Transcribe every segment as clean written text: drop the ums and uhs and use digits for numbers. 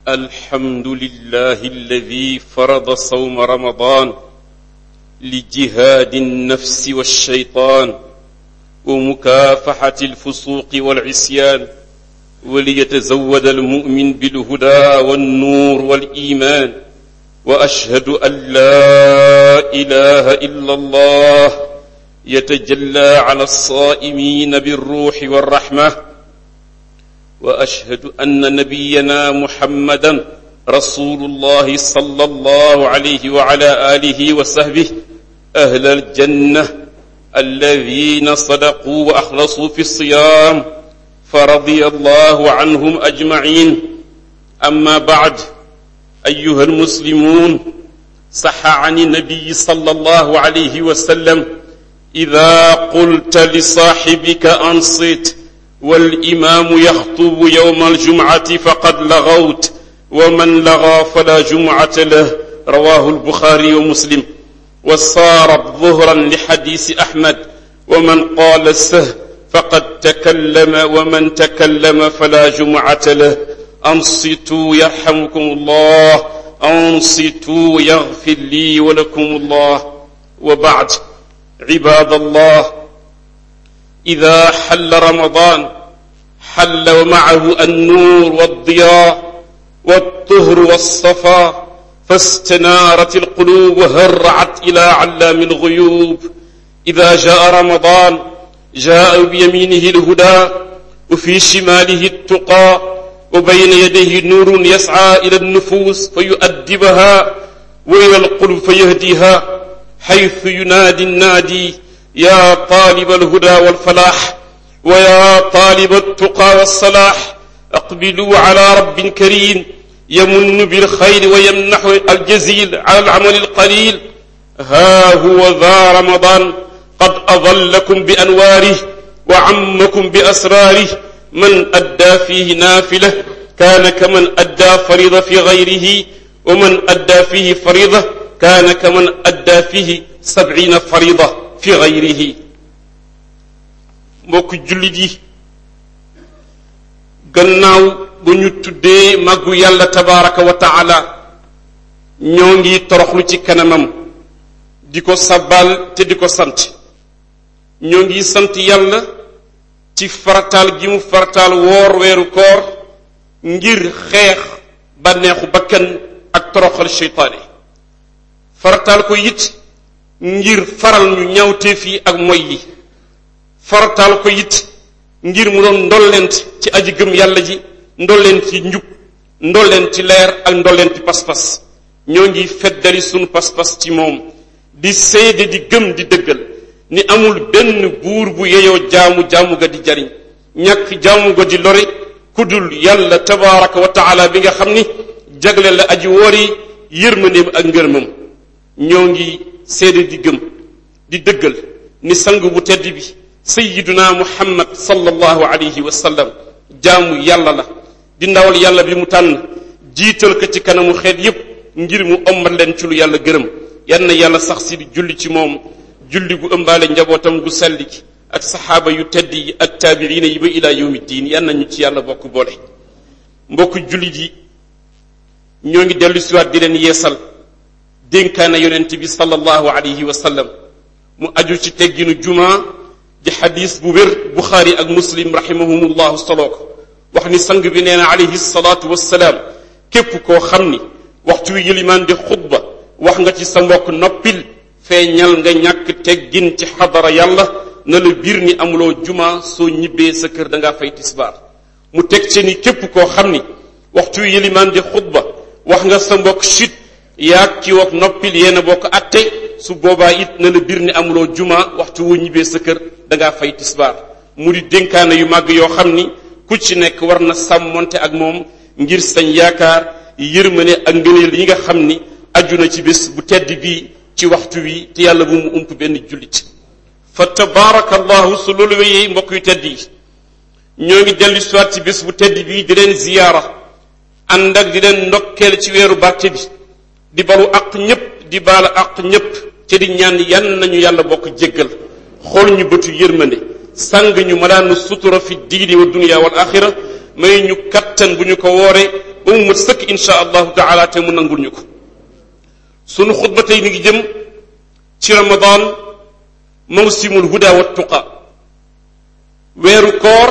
الحمد لله الذي فرض صوم رمضان لجهاد النفس والشيطان ومكافحة الفسوق والعصيان وليتزود المؤمن بالهدى والنور والإيمان. وأشهد أن لا إله إلا الله يتجلى على الصائمين بالروح والرحمة. وأشهد أن نبينا محمدا رسول الله صلى الله عليه وعلى آله وصحبه أهل الجنة الذين صدقوا وأخلصوا في الصيام فرضي الله عنهم أجمعين. أما بعد، أيها المسلمون، صح عن النبي صلى الله عليه وسلم: إذا قلت لصاحبك أنصت والإمام يخطب يوم الجمعة فقد لغوت، ومن لغى فلا جمعة له. رواه البخاري ومسلم. وصارت ظهرا لحديث أحمد: ومن قال سه فقد تكلم، ومن تكلم فلا جمعة له. أنصتوا يرحمكم الله، أنصتوا يغفر لي ولكم الله. وبعد، عباد الله، إذا حل رمضان حل ومعه النور والضياء والطهر والصفاء، فاستنارت القلوب وهرعت إلى علام الغيوب. إذا جاء رمضان جاء بيمينه الهدى وفي شماله التقى، وبين يديه نور يسعى إلى النفوس فيؤدبها وإلى القلوب فيهديها، حيث ينادي النادي: يا طالب الهدى والفلاح، ويا طالب التقى والصلاح، أقبلوا على رب كريم يمن بالخير ويمنح الجزيل على العمل القليل. ها هو ذا رمضان قد أظلكم بأنواره وعمكم بأسراره. من أدى فيه نافلة كان كمن أدى فريضة في غيره، ومن أدى فيه فريضة كان كمن أدى فيه 70 فريضة fi gayrihi. mbokk jullit yi, gannaaw bu ñu tuddee màggu yàlla tabaraka wa taala, ñoo ngi toroxlu ci kanamam di ko sabbal te di ko sant. ñoo ngi sant yàlla ci farataal gi mu farataal woor weeru koor ngir xeex bànneexu bakkan ak toroxal seytaane. farataal ko it ngir faral ñu ñawteef yi ak moy yi. farataal ko it ngir mu doon ndollent ci aji gëm yàlla ji, ndollent ci njub, ndollent ci leer ak ndollent ci pas-pas. ñoo ngi feddali sunu pas-pas ci moom, di seede di gëm di dëggal ni amul benn buur bu yeyoo jaamu ga di jariñ, ñàkk jaamu ga di lore kudul yàlla tabaraka wa taala bi nga xam ni jagle la aji woor yi yërmandeem ak ngërmam. ñoo ngi seede di gëm di dëggal ni sang bu tedd bi sayyiduna muhammad sallallahu alayhi wa sallam jaamu yàlla la, di ndawal yàlla bi mu tànn jiital ko ci kanamu xeet yépp ngir mu ommal leen ci lu yàlla gërëm. yal na yàlla sax si di julli ci moom, julli gu ëmbaale njabootam gu selli gi ak saxaaba yu tedd yi ak taabiina yi ba ilaa yawmi diin. yal nañu ci yàlla bokk boole. mbokk jullit yi, ñoo ngi dellu siwaat di leen yeesal dénkaana yonent bi sallallahu alayhi wa sallam mu aju ci tegginu juma di xadis bu wér buxaari ak muslim rahimahumullahu soloo ko. wax ni sang bi nee na alayhi salaatu wassalaam: képp koo xam ni waxtu wi yëlimaan di xutba wax nga ci sa mbokk noppil, feeñal nga ñàkk teggin ci xadara yàlla, na la biir ni amuloo juma, soo ñibbee sa kër da ngaa fay tisbaar. mu teg ci ni képp koo xam ni waxtu wi yëlimaan di xutba wax nga sa mbokk chut, yaag ci wax noppil yéena bokk atte, su boobaa it na la biir ni amuloo juma, waxtu woo ñibbee sa kër da ngaa fay tisbaar. mu di dénkaane yu màgg yoo xam ni ku ci nekk war na sàmmonte ak moom ngir sañ yaakaar yërmane ak ngëneel yi nga xam ni aju na ci bés bu tedd bii ci waxtu wi, te yàlla bu mu ump benn jullit. fa tabaarakallahu. su loolu wéyee, mbokk yu tedd yi, ñoo ngi dellu siwaat ci bés bu tedd bii di leen ziyaara, ànd ak di leen ndokkeel ci weeru barke bi, di balu àq ñépp, di baala àq ñépp, te di ñaan yan nañu yàlla bokk jéggal, xool ñu bëtu yërmande, sang ñu malaanu sutura fi diini wa dunya wal axira, may ñu kattan bu ñu ko woore ba mu mat sëkk insha allahu taala te mu nangul ñu ko sunu xutba tey mi ngi jëm ci ramadan mawsimul huda wa tuqa weeru koor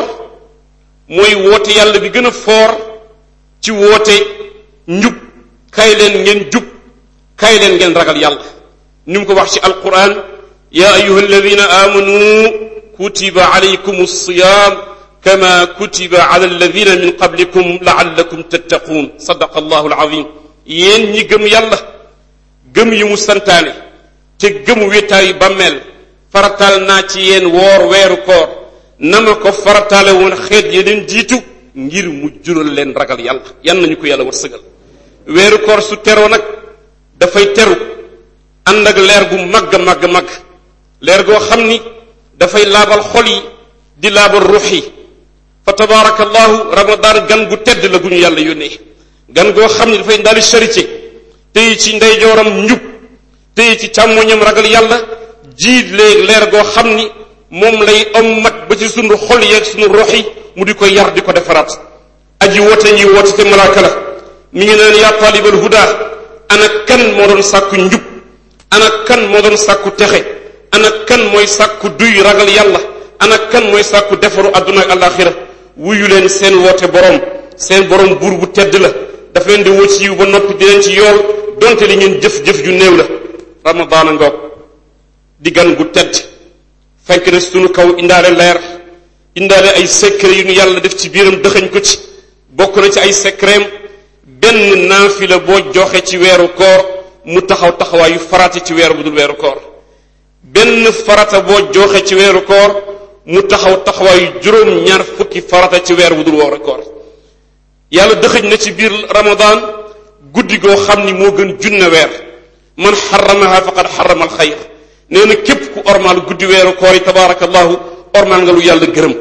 mooy woote yàlla bi gën a foor ci woote njub kay leen ngeen jub kay leen ngeen ragal yàlla ni mu ko wax ci alquran ya ayuha alladina amanu kutiba alaykum alsiyam kama kutiba ala alladina min qablikum laallakum tattaqun sadaqa allahu alazim yéen ñi gëm yàlla gëm yi mu santaane te gëm wéetaayu bàmmeel farataal naa ci yéen woor weeru koor na ma ko farataale woon xeet yi leen jiitu ngir mu jural leen ragal yàlla yan nañu ko yàlla wërsëgal weeru koor su teroo nag dafay teru ànd ak leer gu màgg màgg màgg leer goo xam ni dafay laabal xol yi di laabal ruux yi fa tabaarakallahu ramadan gan gu tedd la gu ñu yàlla yónnee gan goo xam ni dafay ndaali charité tey ci ndeyjooram njub tey ci càmmoñam ragal yàlla jiit léegi leer goo xam ni moom lay ommat ba ci sunu xol yeeg sunu ruux yi mu di ko yar di ko defaraat aji woote ñi woote te malaaka la mi ngi naan yaa taalibal huda ana kan moo doon sàkku njub ana kan moo doon sàkku texe ana kan mooy sàkku duy ragal yàlla ana kan mooy sàkku defaru àdduna ak alaxira wuyu leen seen woote borom seen borom buur bu tedd la daf leen di woo ci yiw ba noppi di leen ci yool donte li ngeen jëf-jëf ju néew la ramadaana ngoog di gan gu tedd fenk na sunu kaw indaale leer indaale ay secret yu nu yàlla def ci biiram dëxañ ko ci bokk na ci ay secretam benn naafila boo joxe ci weeru koor mu taxaw taxawaayu farata ci weer bu dul weeru koor benn farata boo joxe ci weeru koor mu taxaw taxawaayu juróom-ñaar fukki farata ci weer bu dul weeru koor yàlla dëxëj na ci biir ramadan guddi goo xam ni moo gën junne weer man xaramaha faqad xarama alxayr nee na képp ku ormaal guddi weeru koor yi tabaarakallahu ormaal nga lu yàlla gërëm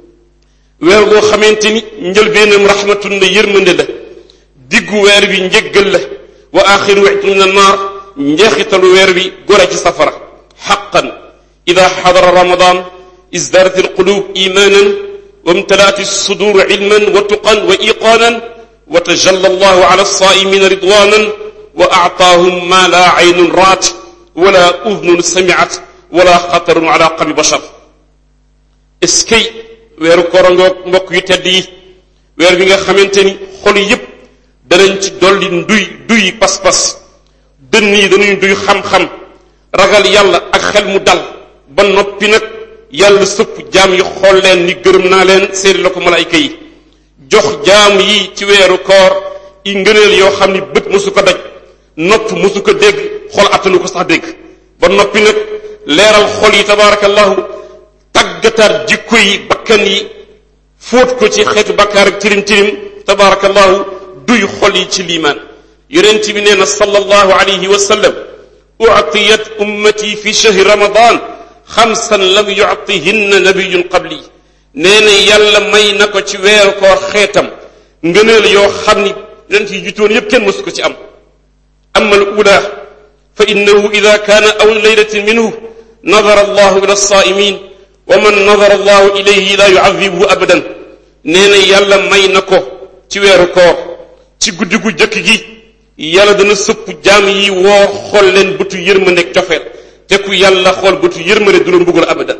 weer goo xamante ni njëlbeenam rahmatun la yërmande la diggu weer bi njëggal la wa axiru wi'tun min annaar njeexitalu weer bi gore ci safara xaqan ida xadara ramadan izdarat alqulub imanan wa imtalaat alsudur ilman wa tuqan wa iqaanan wa tajalla allahu ala alsaa'imina ridwanan wa a'taahum ma la aynun ra'at wala udnun sami'at wala xatarun ala qalbi bashar eskay weeru koor ngoog mbokk yu tedd yi weer bi nga xamante ni xol yépp danañ ci dolli duy pas-pas dënn yi danañ duy xam-xam ragal yàlla ak xel mu dal ba noppi nag yàlla sëpp jaam yi xool leen ni gërëm naa leen seeri la ko malaayka yi jox jaam yi ci weeru koor i ngëneel yoo xam ni bët mësu ko daj nopp mësu ko dégg xol attanu ko sax dégg ba noppi nag leeral xol yi tabaarakallahu tàggataat jikko yi bakkan yi fóot ko ci xeetu bakkaar ak tirim tirim tabaarakallahu duy xol yi ci liimaan yonent bi nee na sallallahu alayhi wa sallam u'tiyat ummati fi shahri ramadan xamsan lam yu'tihinna nabiyyun qabli nee na yàlla may na ko ci weeru koor xeetam ngëneel yoo xam ni yonent yi jutoon yépp kenn mësu ko ci am amma al ula fa innahu ida kaana awwal laylatin minhu nadara allahu ila as-saa'imin wa man nadara allahu ilayhi la yu'adhibuhu abadan nee na yàlla may na ko ci weeru koor ci guddi gu jëkk gi yàlla dana sëpp jaam yi woor xool leen bëtu yërmande ak cofeel te ku yàlla xool bëtu yërmande du la mbugal abadan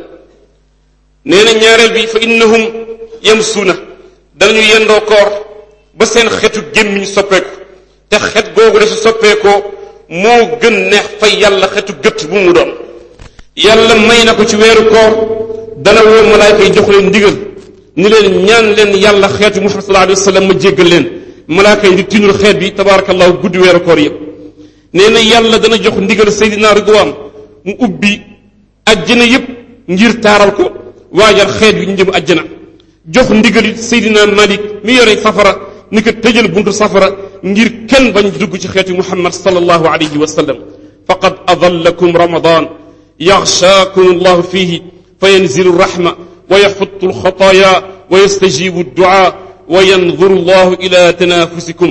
nee na ñaareel bi fa innahum yamsuuna danañu yendoo koor ba seen xetu gémmiñ soppeeku te xet googu de su soppeekoo moo gën neex fa yàlla xetu gët bu mu doon yàlla may na ko ci weeru koor dana woo malaayka yi jox leen ndigal ni leen ñaan leen yàlla xeetu Muhammad sallallahu alayhi wa sallam ma jéggal leen malaaka yi di tinul xeet bi tabaarakallahu guddi weeru koor yëpp nee na yàlla dana jox ndigal Seydina Ridwaan mu ubbi ajjana yëpp ngir taaral ko waajal xeet bi ñu jëm ajjana jox ndigal Seydina Malik mi yore safara ni ko tëjal buntu safara ngir kenn bañ dugg ci xeetu Muhammad sallallahu alayhi wa sallam faqad adallakum ramadan yaxshaakum allahu fihi fa yanzilu rahma wa yaxuttu alxataaya wa yastajibu adduaa wa yanzuru llahu ila tanafusikum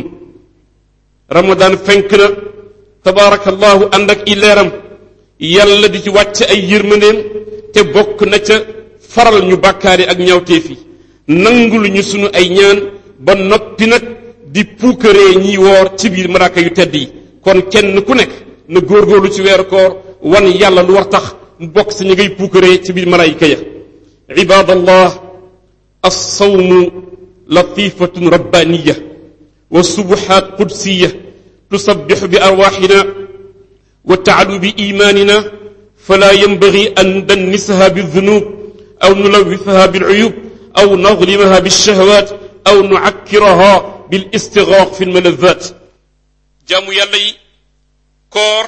ramadan fenk na tabaarakallahu ànd ak i leeram yàlla di ci wàcc ay yërmandeem te bokk na ca faral ñu bàkkaari ak ñaawteef yi nangul ñu sunu ay ñaan ba noppi nag di puukaree ñiy woor ci biir malaaka yu tedd yi kon kenn ku nekk na góorgóorlu ci weeru koor wan yàlla lu war tax mu bokk si ñi ngay puukaree ci biir malaayika ya ibadallah alsawmu latifatun rabbaniya wa subuhat qudsiya tusabixu bi arwaxina wa taalu bi imanina fala yanbagi an dannisaha bildunub aw nulawisaha bilcuyub aw nadlimaha bilshahwat aw nucakkiraha bilistigaaq fi lmaladat jaamu yàlla yi koor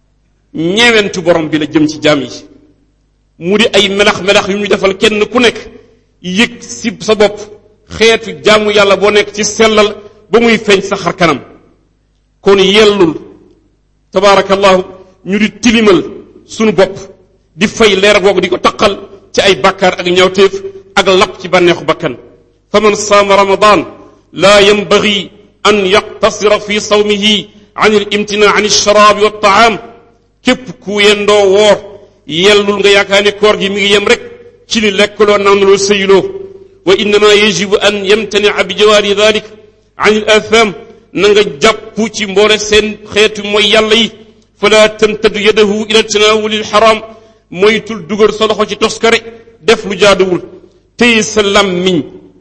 ñeewentu borom bi la jëm ci jaam yi mu di ay melax-melax yu ñu defal kenn ku nekk yëg si sa bopp xeetu jaamu yàlla boo nekk ci sellal ba muy feeñ sa xar kanam kon yellul tabaarakallahu ñu di tilimal sunu bopp di fay leer googu di ko taqal ci ay bàkkaar ak ñawteef ak lapp ci bànneexu bakkan fa man saama ramadan laa yanbagi an yaqtasira fi sawmihi an al imtina an alsharaabi wa altaam képp ku yendoo woor yellul nga yaakaar ne koor gi mi ngi yem rek ci li lekkaloo naanuloo sëyuloo wa innama yajibu an yamtania bi jawaari dalik an il atham na nga jàpp ci mboole seen xeetu mooy yàlla yi fala tamtadu yadahu ila tanawuli lxaram moytul dugal sa loxo ci toskare def lu jaaduwul téye sa làmmiñ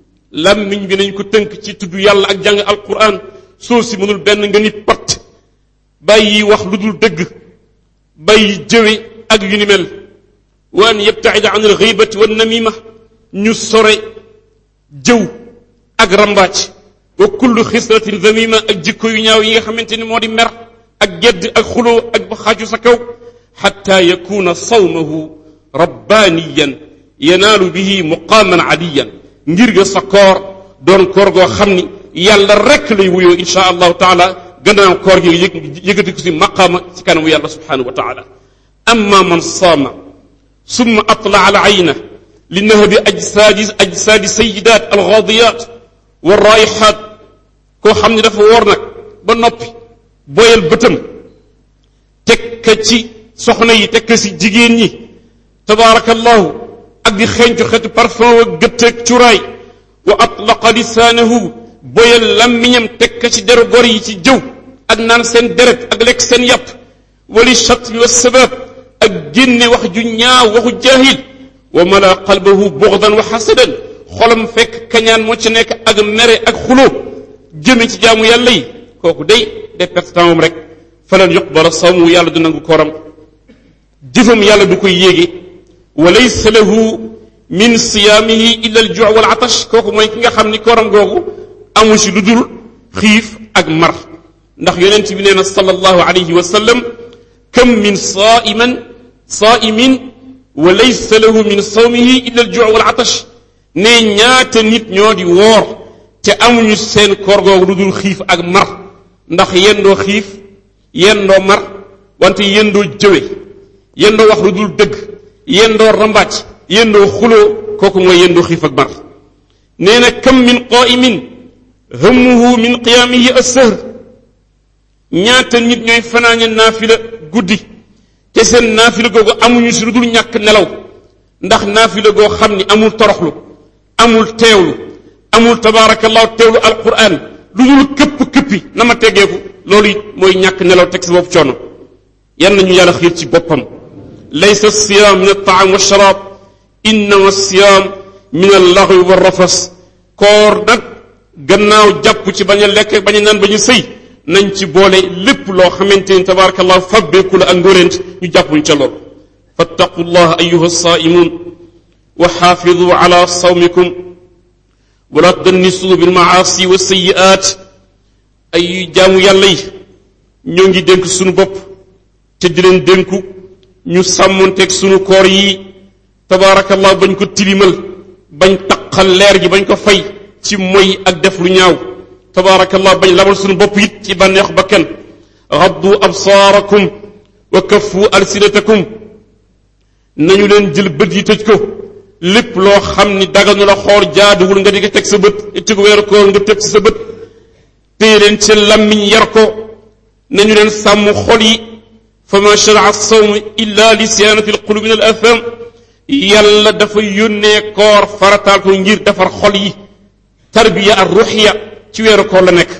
bi nañ ko tënk ci tudd yàlla ak jàng alquran soo si mënul benn nga nit pat bàyyi wax lu dul dëgg bàyyi jëwe ak yu ni mel wa an yabtaida an alxibati wa namima ñu sore jëw ak rambaaj wa kullu xislatin zamima ak jikko yu ñaaw yi nga xamante ni moo di mer ak gedd ak xuloo ak ba xaaju sa kaw xatta yakuna sawmahu rabbaniyan yanaalu bihi muqaaman aliyan ngir ga sa koor doon koor goo xam ni yàlla rek lay wuyoo insha allahu taala gannaaw koor gi yëgati ko si maqaama ci kanamu yàlla subhanahu wa taala amma man saama summa atla ala ayna li nahbi ajsaadi sayidat algaadiyat wa raayixaat koo xam ne dafa woor nag ba noppi boyal bëtam teg ka ci soxna yi teg ka si jigéen ñi tabaarakallahu ak di xeeñcu xeetu parfum wa gëtteeg curaay wa atlaqa lisaanahu boyal lammiñam teg ka ci deru gor yi ci jëw ak naan seen deret ak lekk seen yàpp wali chatmi wa sabab ak génne wax ju ñaaw waxu jaahil wa mala qalbahu bughdan wa xasadan xolam fekk kañaan moo ci nekk ak mere ak xuloo jëme ci jaamu yàlla yi kooku day perte temps rek falan yuqbala sawmu yàlla du nangu kooram jëfam yàlla du koy yéege wa laysa lahu min siyaamihi illa al juu wal atash kooku mooy ki nga xam ni kooram googu amu si lu dul xiif ak mar ndax yonent bi nee na sallallahu alayhi wa sallam kam min saa'imin wa laysa lahu min sawmihi illa al juu wal atash ne ñaata nit ñoo di woor te amuñu seen koor googu lu dul xiif ak mar ndax yendoo xiif yendoo mar wante yendoo jëwe yendoo wax lu dul dëgg yendoo rambaaj yendoo xuloo kooku mooy yendoo xiif ak mar nee na kam min qaa'imin hammuhu min qiyaamihi as-sahr ñaata nit ñooy fanaañe naafila guddi te seen naafila googu amuñu si lu dul ñàkk nelaw ndax naafila goo xam ni amul toroxlu amul teewlu amul tabaarakallahu teewlu alquran lu dul këpp-këppi na ma teggeeku loolu it mooy ñàkk nelaw teg sa bopp coono yan nañu yàlla xiir ci boppam laysa siyaam min altaam wa sharaab innama siyaam min allaxwi wa rafas koor nag gannaaw jàpp ci bañ a lekk bañ a naan bañ a sëy nañ ci boole lépp loo xamante ni tabaarakallahu fabbeeku la ak ngóoreent ñu jàppuñ ca lool fattaqu llah ayuha saaimun wa xaafidu ala sawmikum wala tudannisu bilmaasi wa sayiat ay jaamu yàlla yi ñoo ngi dénk sunu bopp te di leen dénku ñu sàmmonteeg sunu koor yi tabaarakallah bañ ko tilimal bañ taqal leer gi bañ ko fay ci moy ak def lu ñaaw tabaarakallah bañ labal sunu bopp it ci bànneexu bakkan gaddu absaarakum wa kaffu alsinatakum nañu leen jël bët yi tëj ko lépp loo xam ni daganu la xool jaaduwul nga di ko teg sa bët tegu weeru koor nga teg ci sa bët téye leen ci lammiñ yar ko nañu leen sàmm xol yi fa ma sharaa sawm illa li siyaanati alqulub min al atham yàlla dafa yónnee koor farataal ko ngir defar xol yi tarbiya ar ruxiya ci weeru koor la nekk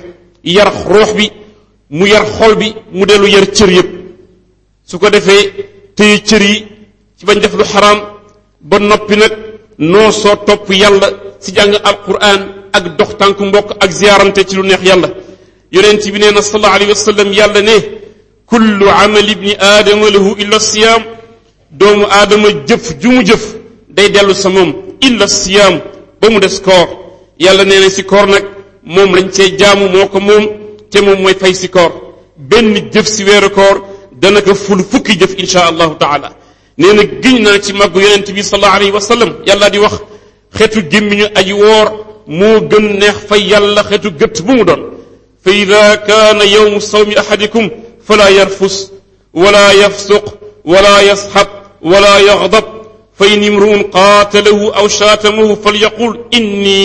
yar ruux bi mu yar xol bi mu dellu yar cër yépp su ko defee téye cër yi ci bañ def lu xaraam ba noppi nag noo soo topp yàlla si jàng alquran ak dox tànku mbokk ak ziyaarante ci lu neex yàlla yonent bi nee na sallallahu alayhi wa sallam yàlla ne kullu amali ibni aadama lahu illa siyaam doomu aadama jëf ju mu jëf day dellu sa moom illa siyaam ba mu des koor yàlla nee na si koor nag moom lañ cee jaamu moo ko moom te moom mooy fay si koor benn jëf si weeru koor dana ko ful fukki jëf insha allahu taala nee na giñ naa ci màggu yonent bi sallallahu alayhi wa sallam yàlla di wax xeetu gémmiñu aji woor moo gën neex fay yàlla xeetu gëtt bu mu doon fa ida kaana yawmu sawmi ahadikum fala yarfus wala yafsuq wala yasxab wala yaxdab fa in imruun qaatalahu aw shaatamahu falyaqul inni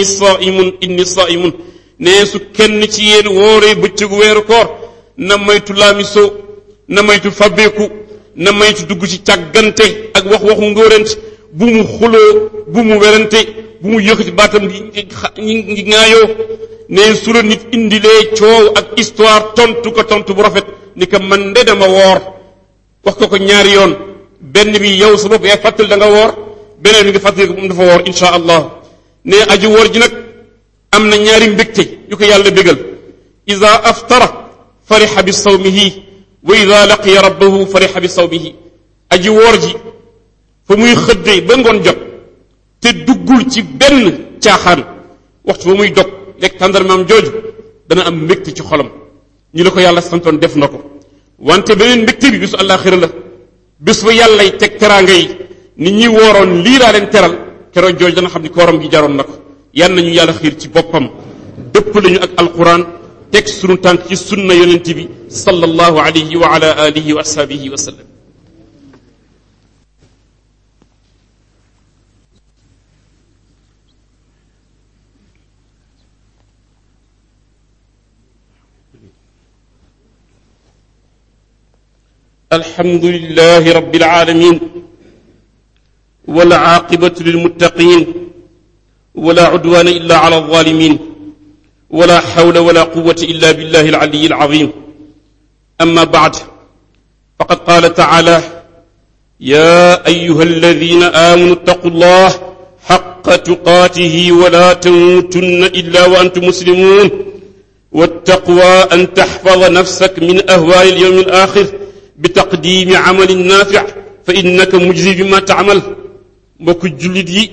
saaimun nee su kenn ci yéen wooree bëccëgu weeru koor na maytu laamiso na maytu fabbeeku na maytu dugg ci càggante ak waxu ngóorante bu mu xuloo bu mu werante bu mu yëkkati baatam ngi ŋaayoo nee su la nit indilee coow ak histoire tontu ko tontu bu rafet ni ko man de dama woor wax ko ñaari yoon benn bi yow sa bopp yaay fàttali da nga woor beneen bi nga fàttali ko moom dafa woor insha allah nee aji woor ji nag am na ñaari mbégte yu ko yàlla bégal ida aftara farixa bi sawmihi wa ida laqiya rabbahu farixa bi sawmihi aji woor ji fa muy xëddee ba ngoon jot te duggul ci benn caaxaan waxtu ba muy dog lekk tàndarmaam jooju dana am mbégte ci xolam ñu la ko yàlla santoon def na ko wante beneen mbégte bi bisu àllaaxira la bés ba yàllay teg teraanga yi nit ñi wooroon lii laa leen teral keroog jooju dana xam ni kooram gi jaroon na ko yal nañu yàlla xiir ci boppam dëpp lañu ak alquran teg sunu tànk ci sunna yonent bi sallallahu alayhi wa ala alihi wa ashabihi wa sallam الحمد لله رب العالمين والعاقبة للمتقين ولا عدوان إلا على الظالمين ولا حول ولا قوة إلا بالله العلي العظيم أما بعد فقد قال تعالى يا أيها الذين آمنوا اتقوا الله حق تقاته ولا تموتن إلا وأنتم مسلمون والتقوى أن تحفظ نفسك من أهوال اليوم الآخر بتقديم عمل نافع فإنك مجزي بما تعمل mbokk jullit yi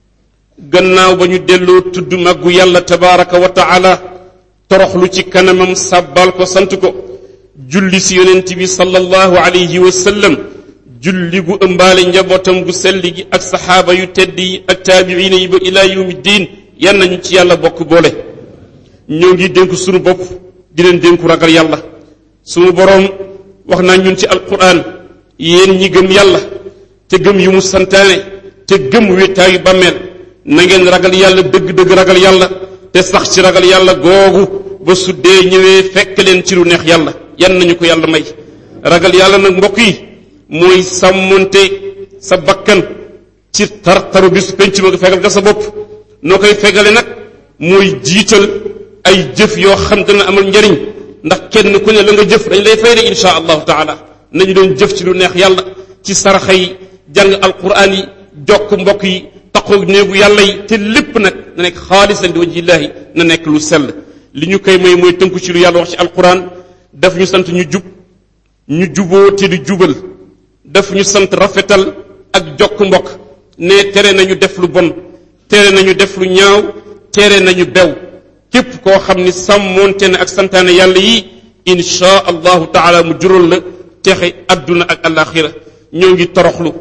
gannaaw ba ñu delloo tudd màggu yàlla tabaraka wa taala toroxlu ci kanamam sàbbal ko sant ko julli si yonent bi sallallahu alayhi wa sallam julli gu ëmbaale njabootam gu sell gi ak saxaaba yu tedd yi ak taabiina yi ba ilaa yawmi diin yan nañu ci yàlla bokk boole ñoo ngi dénku sunu bopp di leen dénku ragal yàlla sunu boroom wax naa ñun ci alquran yéen ñi gëm yàlla te gëm yu mu santaane te gëm wéetaayu bàmmeel na ngeen ragal yàlla dëgg-dëgg ragal yàlla te sax ci ragal yàlla googu ba su dee ñëwee fekk leen ci lu neex yàlla yan nañu ko yàlla may ragal yàlla nag mbokk yi mooy sàmmonte sa bakkan ci tar-taru bisu penc ma nga fegal nga sa bopp noo koy fegale nag mooy jiital ay jëf yoo xam te ne amal njariñ ndax kenn ku ne la nga jëf dañ lay fay de insha allahu taala nañu doon jëf ci lu neex yàlla ci saraxa yi jàng alquran yi jokk mbokk yi taqoo néegu yàlla yi te lépp nag na nekk xaalisan li wajhillahi na nekk lu sell li ñu koy may mooy tënku ci lu yàlla wax ci alquran daf ñu sant ñu jub ñu juboo te di jubal daf ñu sant rafetal ak jokk mbokk ne tere nañu def lu bon tere nañu def lu ñaaw tere nañu bew képp koo xam ni sàmmoonte ne ak santaane yàlla yi insha allahu taala mu jural la texe adduna ak alaxira ñoo ngi toroxlu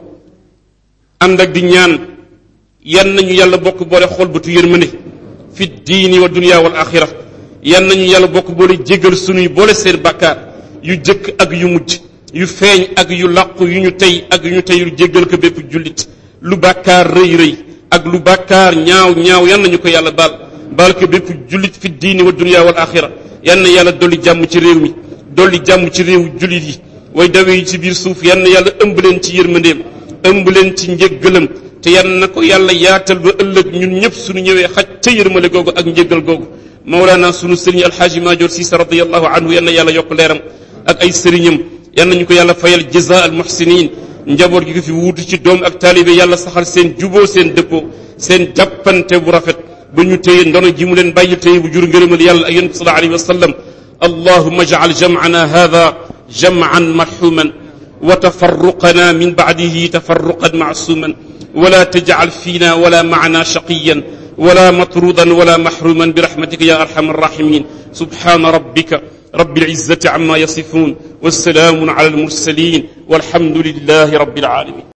ànd ak di ñaan yan nañu yàlla bokk boole xool bëtu yërmande fi diini wa dunya wal axira yan nañu yàlla bokk boole jégal sunuy boole seen bàkkaar yu jëkk ak yu mujj yu feeñ ak yu làqu yu ñu tey ak yu ñu teyul jéggal ko bépp jullit lu bàkkaar rëy rëy ak lu bàkkaar ñaaw ñaaw yan nañu ko yàlla baal ko bépp jullit fi diini wa dunya wal axira yan na yàlla dolli jàmm ci réew mi dolli jàmm ci réew jullit yi way dawe yi ci biir suuf yan na yàlla ëmb leen ci yërmandeem ëmb leen ci njéggalam te yan na ko yàlla yaatal ba ëllëg ñun ñëpp suñu ñëwee xaj ca yërmale googu ak njéggal googu Mawlana sunu sëriñ alxaaji Maajoor Siise radiyallahu anhu yal na yàlla yokk leeram ak ay sëriñam yal nañu ko yàlla fayal jazaa al muhsinin njaboot gi ko fi wuutu ci doom ak taalibe yàlla saxal seen juboo seen dëppoo seen jàppante bu rafet ba ñu téye ndono ji mu leen bàyyi téye bu jur ngërëmal yàlla ak yonent sallallahu alayhi wa sallam allahumma ij'al jam'ana hadha jam'an marhuman wa tafarruqana min ba'dihi tafarruqan ma'suman ولا تجعل فينا ولا معنا شقيا ولا مطرودا ولا محروما برحمتك يا أرحم الراحمين سبحان ربك رب العزة عما يصفون والسلام على المرسلين والحمد لله رب العالمين